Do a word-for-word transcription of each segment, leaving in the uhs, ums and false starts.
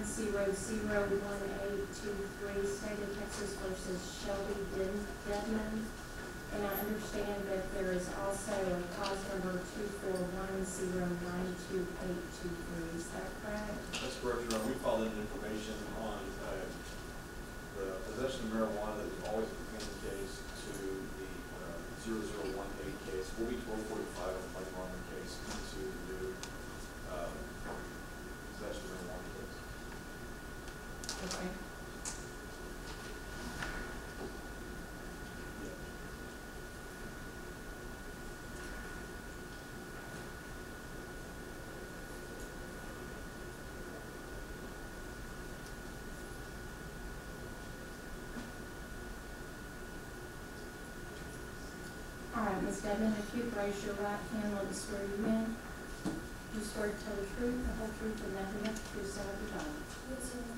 zero zero one eight two three, State of Texas versus Shelby Dedman. And I understand that there is also a cause number two four one zero nine two eight two three. Is that correct? That's correct, Your Honor. We filed in information on uh, the possession of marijuana that was always in the case to the uh, zero zero one eight case. We'll be twelve forty-five on the money laundering case into the new uh, possession of marijuana case. Okay. All right, Miz Dedman, if you raise your right hand, let me swear you in. You swear to tell the truth, the whole truth, and nothing but the truth, so help you God. Yes, ma'am.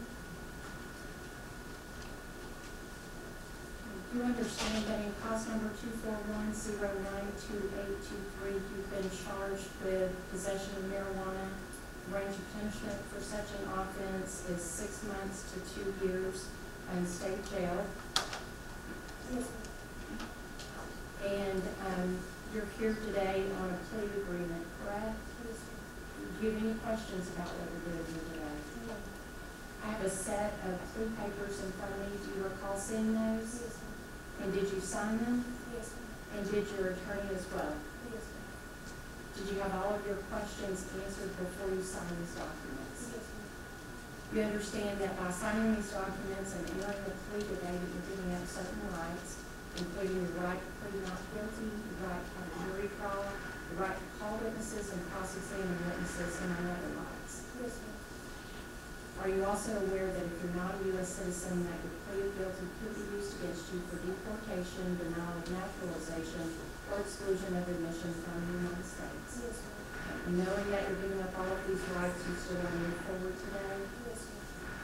You understand that in cause number two four one zero nine two eight two three, you've been charged with possession of marijuana. The range of punishment for such an offense is six months to two years in state jail. Yes, ma'am. And um, you're here today on a plea agreement, correct? Yes, ma'am. Do you have any questions about what we're doing here today? No. I have a set of plea papers in front of me. Do you recall seeing those? Yes, ma'am. And did you sign them? Yes, ma'am. And did your attorney as well? Yes, ma'am. Did you have all of your questions answered before you signed these documents? Yes, ma'am. You understand that by signing these documents and entering the plea today that you're giving up certain rights, including your right to plead not guilty, your right to have a jury trial, the right to call witnesses and cross-examine witnesses, and other rights. Yes, ma'am. Are you also aware that if you're not a U S citizen, that your plea of guilty could be used against you for deportation, denial of naturalization, or exclusion of admission from the United States? Yes, ma'am. And knowing that you're giving up all of these rights, you still want to move forward today? Yes, ma'am.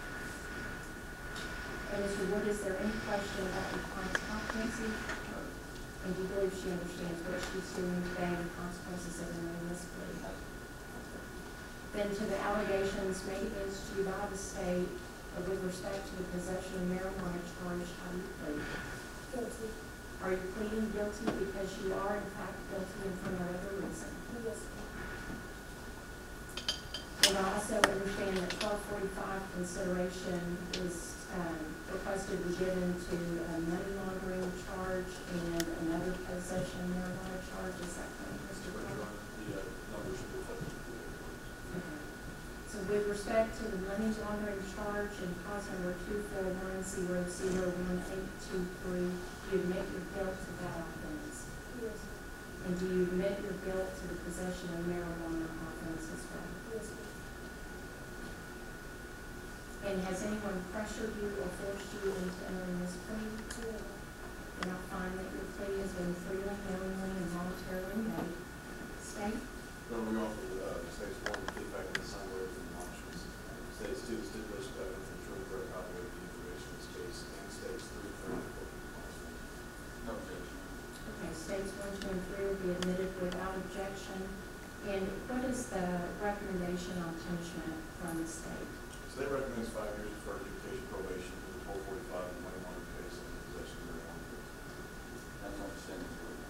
And Mister Wood, is there any question about your client's competency? And do you believe she understands what she's doing today and the consequences of entering this plea? Then to the allegations made against you by the state with respect to the possession of marijuana charge, how do you plead? Guilty. Are you pleading guilty because you are in fact guilty and for no other reason? Yes, ma'am. And I also understand that twelve forty-five consideration is um, requested to be given to a money laundering charge and another possession of marijuana charge. Is that correct, Mister Correct, Your Brown? Honor. The uh, numbers should reflect the Okay. So with respect to the money laundering charge and cause number two four one zero zero one eight two three, do you admit your guilt to that offense? Yes, ma'am. And do you admit your guilt to the possession of marijuana offense as well? Yes, ma'am. And has anyone pressured you or forced you into entering this plea? No. And I find that your plea has been freely, knowingly, and voluntarily made. State? No, we offer uh, states one to get back in the sign waivers and admonishments. States two, the stipulation of evidence and true for a copy of the information in this case, and states three, third, and fourth. No objection. Okay, states one, two, and three will be admitted without objection. And what is the recommendation on punishment from the state? So they recommend five years for education probation for the twelve forty-five and money laundering case and the possession of marijuana case. That's not the same.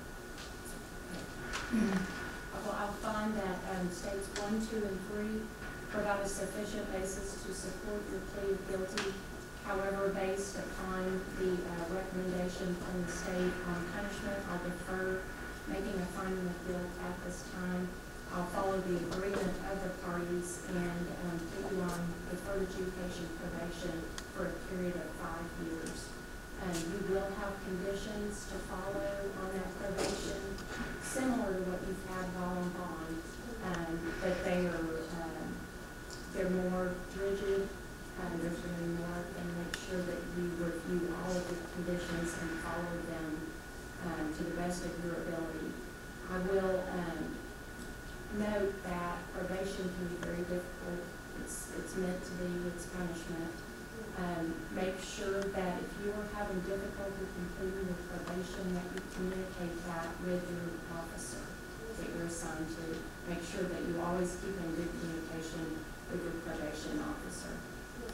Well, I'll find that um, states one, two, and three provide a sufficient basis to support your plea of guilty. However, based upon the uh, recommendation from the state on punishment, I'll defer making a finding of guilt at this time. I'll follow the agreement of the parties and um, put you on deferred adjudication probation for a period of five years. Um, you will have conditions to follow on that probation, similar to what you've had while on bond, um, but they are um, they're more rigid. Um, there's going to be more, and make sure that you review all of the conditions and follow them um, to the best of your ability. I will. Um, Note that probation can be very difficult. It's, it's meant to be, it's punishment. Um, make sure that if you are having difficulty completing your probation, that you communicate that with your officer that you're assigned to. Make sure that you always keep in good communication with your probation officer.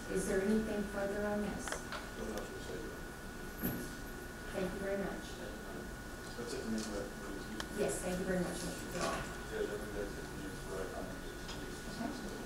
Is there anything further on this? Nothing else to say. Thank you very much. That's it for me, but, Yes, thank you very much, Mister Fish. yeah, I think that's it for me, for, uh, comments. Okay.